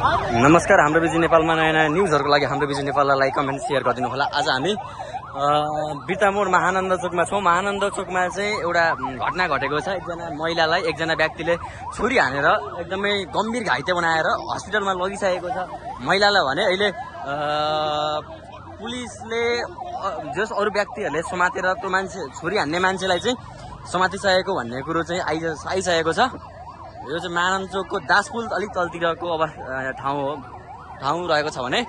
नमस्कार, हाम्रो बिजी नेपालमा नयाँ नयाँ न्युजहरूको लागि हाम्रो बिजी नेपाललाई लाइक कमेन्ट सेयर गरिदिनु होला। आज हामी बिर्तामोड महानन्द चोकमा छौँ। महानन्द चोकमा चाहिँ एउटा घटना घटेको छ। एकजना व्यक्तिले छुरी हानेर एकदमै गम्भीर घाइते बनाएर हस्पिटलमा लगिसकेको छ। महिलालाई भने अहिले पुलिसले जस अरू व्यक्तिहरूले समातेर त्यो मान्छे छुरी हान्ने मान्छेलाई चाहिँ समातिसकेको भन्ने कुरो चाहिँ आइसकेको छ। यो चाहिँ महानन्द चोकको दासपुल अलिक तलतिरको ठाउँ रहेको छ भने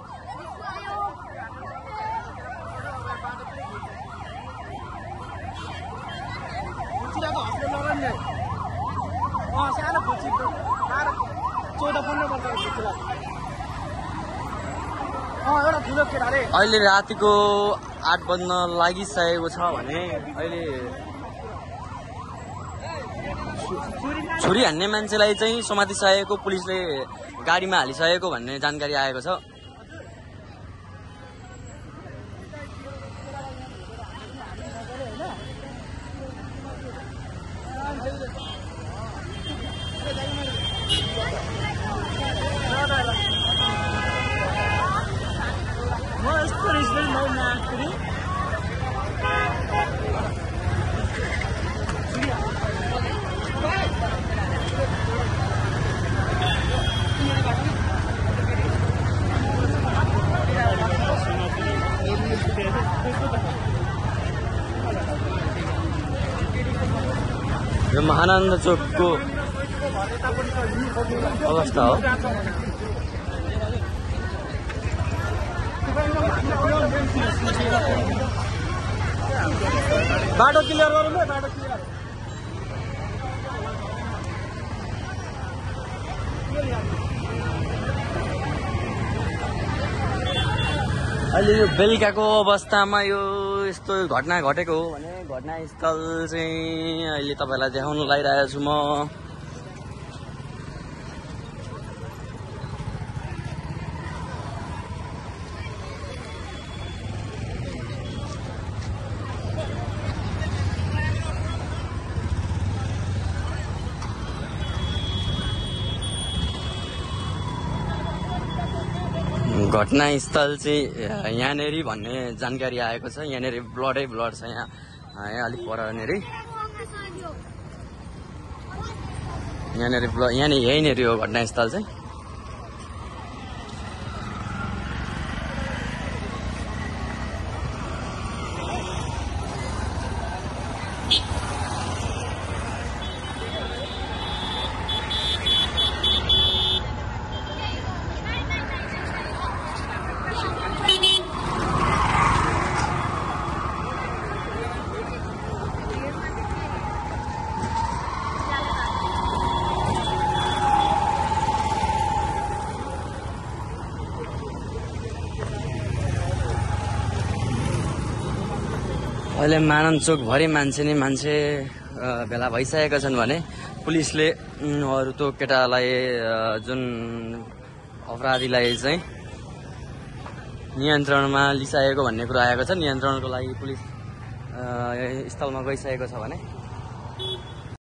अहिले रातिको 8 बज्न लागिसकेको छ भने अहिले छुरी हान्ने मान्छेलाई चाहिँ समातिसकेको पुलिसले गाडीमा हालिसकेको भन्ने जानकारी आएको छ। यो महानन्द चोकको अवस्था हो। बाटो क्लियर गरौँ है, बाटो क्लियर। अहिले यो बेलुकाको अवस्थामा यो यस्तो घटना घटेको हो भने घटनास्थल चाहिँ अहिले तपाईँलाई देखाउन लागिरहेको छु म। घटनास्थल चाहिँ यहाँनेर भन्ने जानकारी आएको छ। यहाँनेर ब्लड छ। यहाँ अलिक पर यहीँनेर हो घटनास्थल चाहिँ। अहिले महानन्द चोकभरि मान्छे भेला भइसकेका छन् भने पुलिसले अरू त्यो केटालाई जुन अपराधीलाई चाहिँ नियन्त्रणमा लिइसकेको भन्ने कुरा आएको छ। नियन्त्रणको लागि पुलिस स्थलमा गइसकेको छ भने